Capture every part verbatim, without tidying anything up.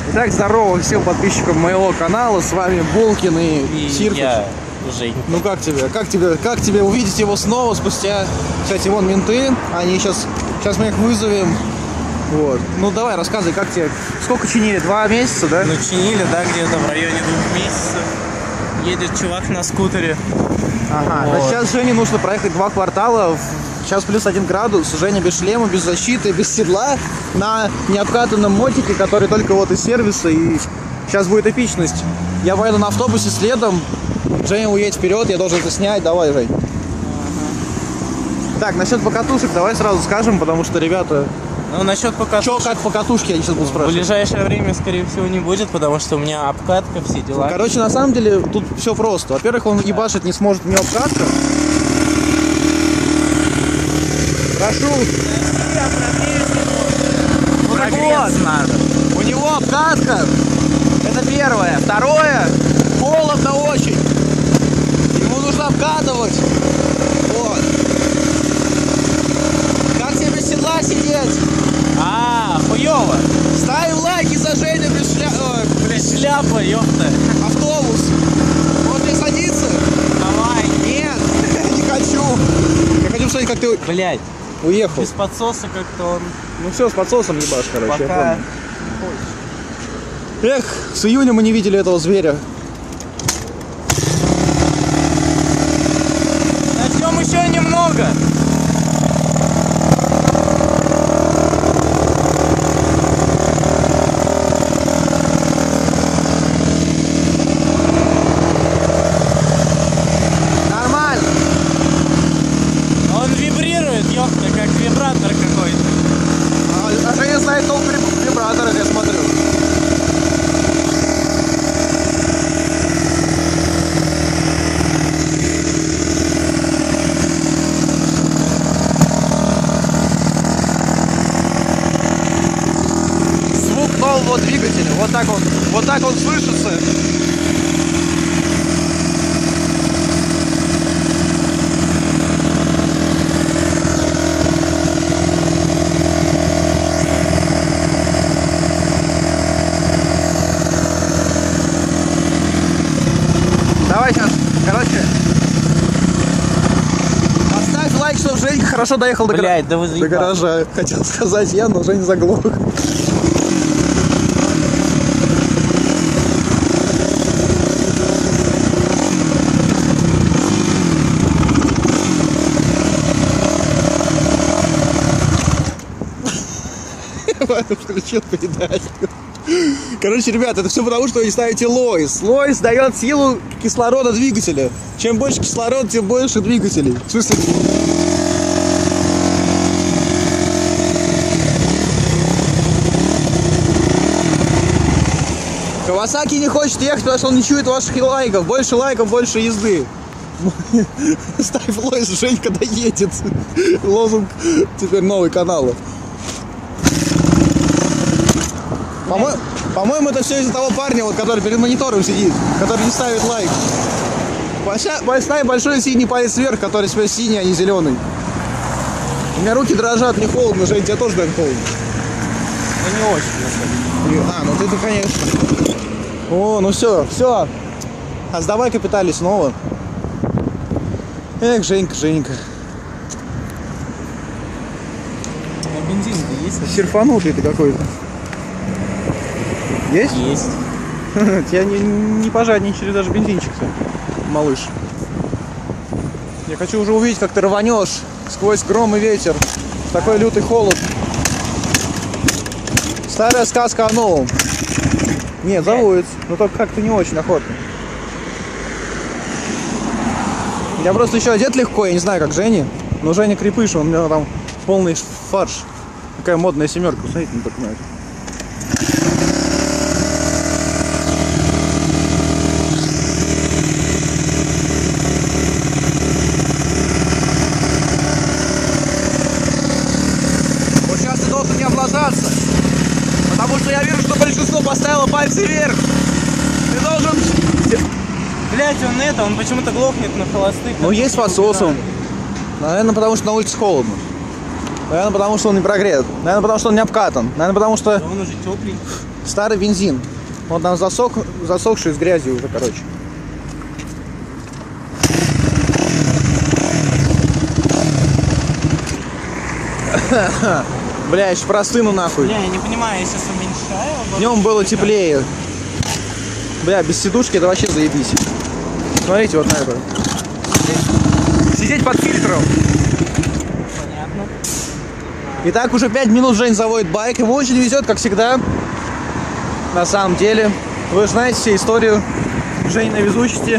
Итак, здорово всем подписчикам моего канала. С вами Булкин и, и Сиркус. Я Женька. Ну как тебе? Как тебе? Как тебе увидеть его снова спустя... Кстати, вон менты. Они сейчас... Сейчас мы их вызовем. Вот. Ну давай, рассказывай, как тебе... Сколько чинили? Два месяца, да? Ну чинили, да, где-то в районе двух месяцев. Едет чувак на скутере. Ага. Вот. Сейчас Жене нужно проехать два квартала. Сейчас плюс один градус. Женя без шлема, без защиты, без седла. На необкатанном мотике, который только вот из сервиса. И сейчас будет эпичность. Я поеду на автобусе следом. Женя уедет вперед, я должен это снять. Давай, Жень. Ага. Так, насчет покатушек давай сразу скажем, потому что ребята... Ну, насчет покатушек... Че, как покатушки, я сейчас буду спрашивать. В ближайшее время, скорее всего, не будет, потому что у меня обкатка, все дела. Короче, на самом деле, тут все просто. Во-первых, он ебашить не сможет, у него обкатка. Прошу. Ну так вот, надо. У него обкатка. Это первое. Второе. Холодно очень. Ему нужно обкатывать. Вот. Как тебе без седла сидеть? А, хуёво. Ставим лайки за Женю без шляпы. Без шляпы, ёпта. Автобус. Можно не садиться? Давай. Нет, не хочу. Я хочу посмотреть, как ты... Блять. Уехал. Без подсоса как-то он... Ну все, с подсосом ебашь, короче. Пока... Эх, с июня мы не видели этого зверя. Начнем еще немного. Нормально. Он вибрирует, ёпта, как вибратор какой-то. А, а Женя знает толк в вибраторах, я смотрю. Звук нового двигателя. Вот так он, вот так он слышится. Давай сейчас, короче, поставь лайк, чтобы Женька хорошо доехал до, Блядь, да вы до гаража. Хотел сказать я, но Женя заглох. Включил передачу. Короче, ребята, это все потому, что вы не ставите лойс. Лойс дает силу кислорода двигателя. Чем больше кислорода, тем больше двигателей. В смысле... Кавасаки не хочет ехать, потому что он не чует ваших лайков. Больше лайков, больше езды. Ставь лойс, Женька доедет. Лозунг теперь новый канала. По-моему, по-моему, это все из-за того парня, вот, который перед монитором сидит, который не ставит лайк. Поставь большой синий палец вверх, который теперь синий, а не зеленый. У меня руки дрожат, мне холодно, Жень, тебе тоже, наверное, холодно. Ну не очень. А, ну ты-то, конечно. О, ну все, все. А сдавай капитали снова. Эх, Женька, Женька. А бензин-то есть? Серфанутый ты какой-то. Есть? Есть. Тебя не, не пожадничали даже бензинчик-то, малыш. Я хочу уже увидеть, как ты рванешь сквозь гром и ветер. Такой лютый холод. Старая сказка о новом. Нет, заводится, но только как-то не очень охотно. Я просто еще одет легко, я не знаю, как Женя. Но Женя крепыш, у меня там полный фарш. Какая модная семерка, смотрите, не только на это. Потому что я вижу, что большинство поставило пальцы вверх. Ты должен... Блять, он это, он почему-то глохнет на холостых. Ну есть подсосом. Наверное, потому что на улице холодно. Наверное, потому что он не прогрет. Наверное, потому что он не обкатан. Наверное, потому что... Да он уже теплый. Старый бензин. Он там засох, засохший с грязью уже, короче. Бля, еще простыну нахуй. Бля, я не понимаю, я сейчас уменьшаю. Днем было теплее. Бля, без сидушки это вообще заебись. Смотрите вот на это. Сидеть под фильтром. Понятно. Итак, уже пять минут Жень заводит байк. Ему очень везет, как всегда. На самом деле. Вы знаете все историю Жень на везучести.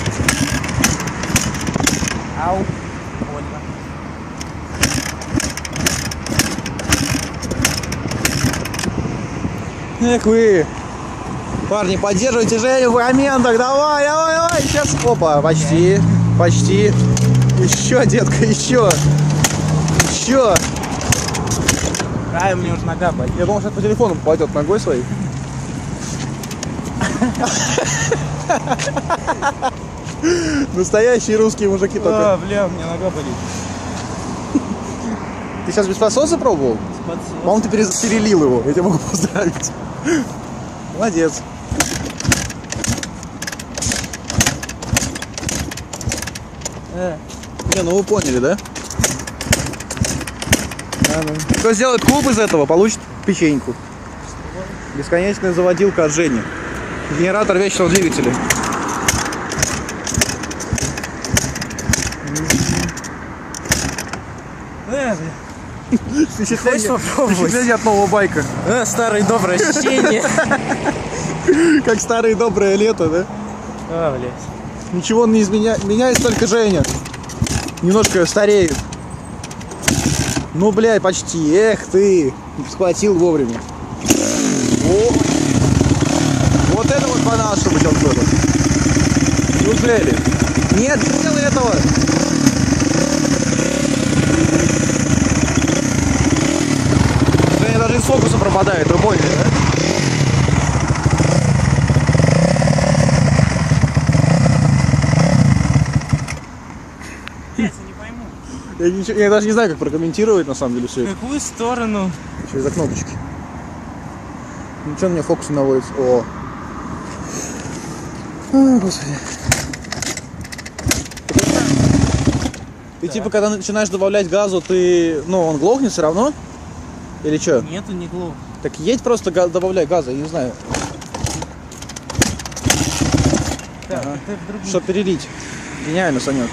Ау. Больно. Эх вы. Парни, поддерживайте Женю в комментах. Давай, давай, давай. Сейчас. Опа, почти. Почти. Еще, детка, еще. Еще. Ай, мне уже нога болит. Я думал, что по телефону попадет ногой своей. Настоящие русские мужики только. А, бля, у меня нога болит. Ты сейчас без подсоса пробовал? По-моему, ты перез- перелил его. Я тебя могу поздравить. Молодец. Э. Не, ну вы поняли, да? А, ну. Кто сделает клуб из этого, получит печеньку. Бесконечная заводилка от Жени. Генератор вечного двигателя. Э, бля. Впечатление, Хочешь попробовать? впечатление от нового байка. Э, старые добрые ощущения. Как старое доброе лето, да? А, блядь. Ничего не изменяет. Меняется только Женя. Немножко стареет. Ну, блядь, почти. Эх ты. Схватил вовремя. О! Вот это вот банал, чтобы сейчас было. Неужели? Нет, не делай этого. Женя даже из фокуса пропадает, вы поняли, да? Блядь, я не пойму. Я, ничего, я даже не знаю, как прокомментировать на самом деле все В это. какую сторону? Через кнопочки. Ничего на меня фокус не наводится. О. Ой, господи. И типа, когда начинаешь добавлять газу, ты, ну, он глохнет все равно? Или что? Нету, не глух. Так едь просто, га- добавляй газа, я не знаю. Так, Ага. это в другую. Что перелить. Гениально, Санек.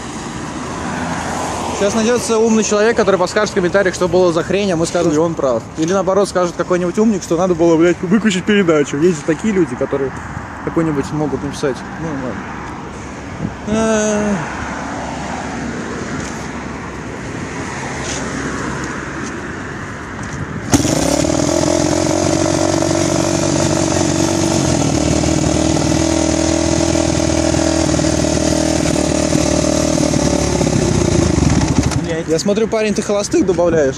Сейчас найдется умный человек, который подскажет в комментариях, что было за хрень, а мы скажем, и он прав. Или наоборот скажет какой-нибудь умник, что надо было, блядь, выключить передачу. Есть же такие люди, которые какой-нибудь могут написать. Ну ладно. А. Блядь. Я смотрю, парень, ты холостых добавляешь.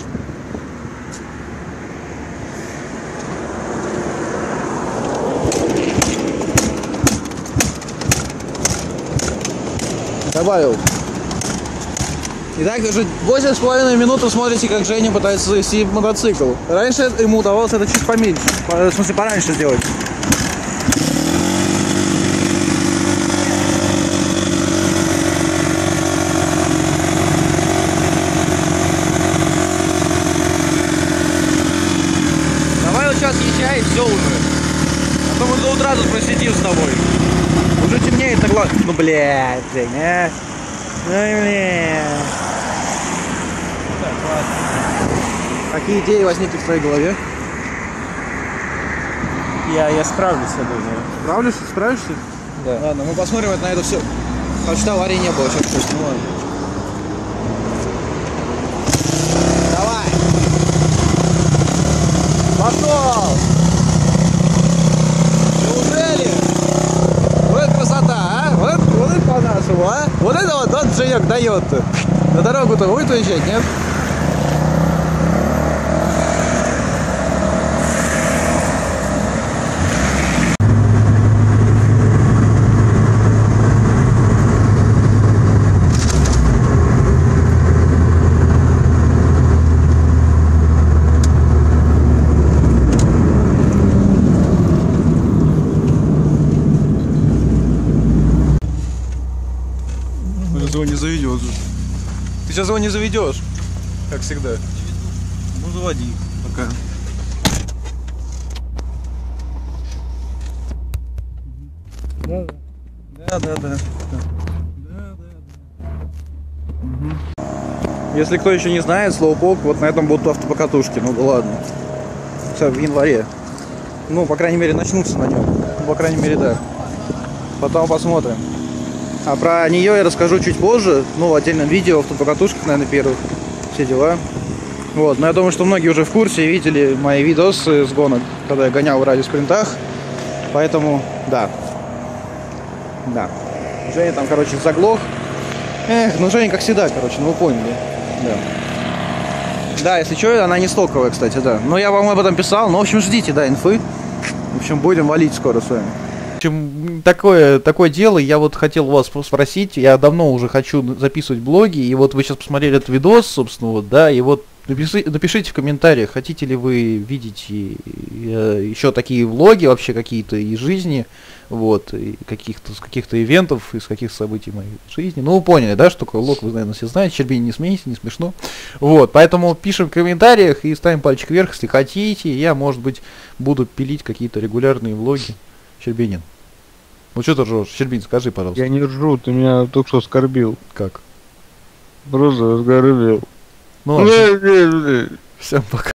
Добавил. Итак, уже восемь с половиной минут вы смотрите, как Женя пытается завести мотоцикл. Раньше ему удавалось это чуть поменьше. В смысле, пораньше сделать. Давай вот сейчас езжай, все уже. А то мы до утра тут просидим с тобой. Уже темнеет на глаз. Ну, блядь, Женя. Ой, блядь. Так, ладно. Какие идеи возникли в твоей голове? Я, я справлюсь, я думаю. Справишься? Справишься? Да. Ладно, мы посмотрим это на это все. Потому что аварии не было, сейчас ну ладно. Давай! Пошел! Неужели? Вот это красота, а? Вот, вот это по-нашему, а? Вот это вот он Женек дает-то. На дорогу-то будет уезжать, нет? не заведешь. Ты сейчас его не заведешь, как всегда. Ну заводи пока. Да, да, да. Если кто еще не знает, слоупок, вот на этом будут автопокатушки. Ну да ладно. Все, в январе. Ну, по крайней мере, начнутся на нем. Ну, по крайней мере, да. Потом посмотрим. А про нее я расскажу чуть позже. Ну, в отдельном видео, автопокатушках, наверное, первых. Все дела. Вот. Но я думаю, что многие уже в курсе и видели мои видосы с гонок, когда я гонял в радиоспринтах. Поэтому, да. Да. Женя там, короче, заглох. Эх, ну Женя, как всегда, короче, ну вы поняли. Да. Да, если что, она не стоковая, кстати, да. Но я вам об этом писал. Ну, в общем, ждите, да, инфы. В общем, будем валить скоро с вами. В общем, такое, такое дело, я вот хотел у вас спросить, я давно уже хочу записывать блоги, и вот вы сейчас посмотрели этот видос, собственно, вот, да, и вот напиши, напишите в комментариях, хотите ли вы видеть и, и, еще такие влоги вообще какие-то из жизни, вот, и каких-то, с каких-то ивентов, из каких событий моей жизни. Ну, вы поняли, да, что такое влог, вы, наверное, все знаете, Щербинин, не смейтесь, не смешно. Вот, поэтому пишем в комментариях и ставим пальчик вверх, если хотите, я, может быть, буду пилить какие-то регулярные влоги. Щербинин. Ну что ты ржешь? Щербинин, скажи, пожалуйста. Я не ржу, ты меня только что оскорбил. Как? Просто оскорбил. Ну ладно. Всем пока.